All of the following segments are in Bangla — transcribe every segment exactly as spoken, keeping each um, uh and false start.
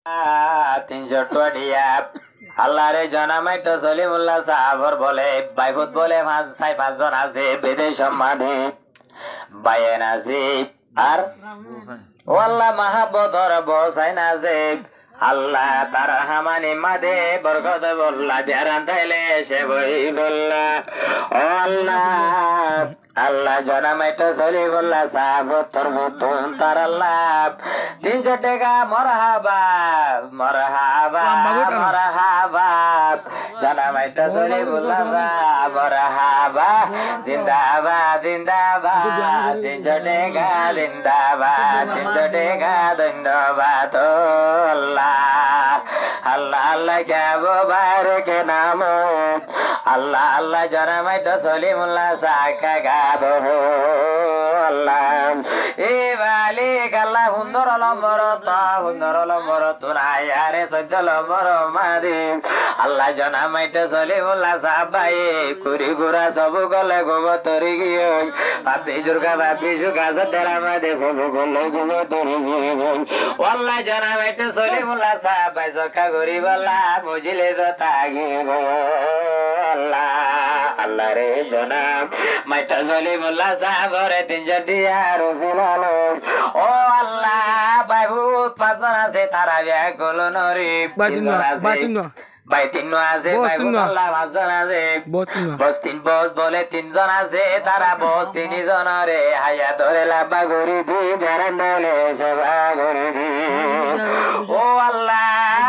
তিনশো টুয়াটিয়া আল্লাহরে জনামাইট সলিমুল্লাহ সাহাবর বলে বাইফুত বলে পাঁচ ছয় পাঁচজন আছে বেদে সম্মানে বায়েন আছে আর ও আল্লাহ মাহাবতর বসাইন আছে আল্লাহ তার হামানি মাদে বরকত বললা বিয়ারান তাইলে সে বই বললা ও আল্লাহ আল্লাহ জনামাইট সলিমুল্লাহ সাহাবর তোর মতন তার আল্লাহ তিনশো টাকা মরহাবা মরহাবা মরহাবা জনামাইট সলিমুল্লাহ সাহাব মরহাবা জিন্দাবাদ জিন্দাবাদ তিনশো টাকা জিন্দাবাদ তিনশো টাকা ধন্যবাদ আল্লাহ আল্লাহ আল্লাহ কে মুবারক নাম আল্লাহ আল্লাহ জনামাইট সলিমুল্লাহ সাকা গাবো আল্লাহ এ মালিক আল্লাহ সুন্দর লম্বর তা সুন্দর লম্বর তোরাই আরে সহ্য লম্বর মারি আল্লাহ জনামাইট সলিমুল্লাহ সাহাবাই কুড়ি গুড়া সবু গলে গোব তরি গিয়ে বাপি জুর্গা বাপি জুর্গা সতেরা মাদে সবু গলে গোব তরি গিয়ে আল্লাহ জনামাইট সলিমুল্লাহ সাহাবাই সকা গরিব আল্লাহ বুঝিলে যতা গিয়ে আল্লাহ আল্লাহ রে জনাব মাইটা সলিমুল্লাহ সাহাবরে তিনজন দিয়া রসুল আলো ও আল্লাহ বাইভূত পাঁচজন আছে তারা বিয়া করলো নরি বাইতিন আছে আল্লাহ পাঁচজন আছে বস্তিন বস বলে তিনজন আছে তারা বস তিনজন রে হায়া ধরে লাভা গরি দি বেড়ান দলে সভা গরি দি ও আল্লাহ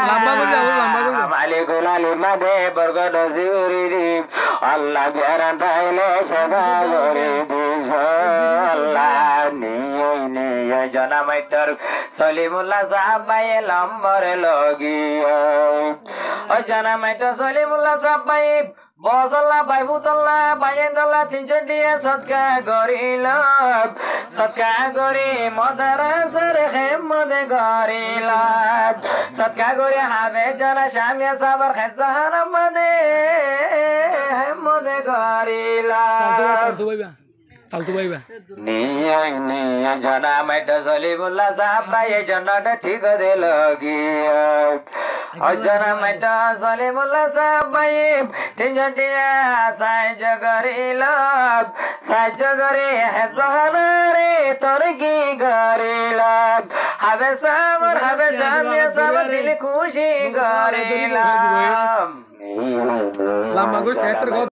মালিকুল আলিমা দে বরগদ জিউরি দি আল্লাহ বেড়ান তাইলে সভা গরি দি আল্লাহ নিয়ে নিয়ে জনামাইটর সলিমুল্লাহ সাহাবাই লম্বরে লগিয়া ও জনামাইট সলিমুল্লাহ সাহাবাই বসল্লা বাইবুতল্লাহ বাইয়েতল্লাহ তিনশো দিয়ে সৎকা গরিল সৎকা গরি মদারাসর হেমদে গরিল সৎকা গরি হাবে জনা শামিয়া সাবর খেসাহান মদে হেমদে গরিল নিয়ে নিয়ে জনামাইট সলিমুল্লাহ সাহাবাই জন্যটা ঠিক দিল গিয়া ও জনামাইট সলিমুল্লাহ সাহাবাই তিনজন দিয়া সাহায্য করিল সাহায্য করে হেসহারে তোর কি করিল হবে সাবর হবে সামিয়া সাবর দিল খুশি করিলাম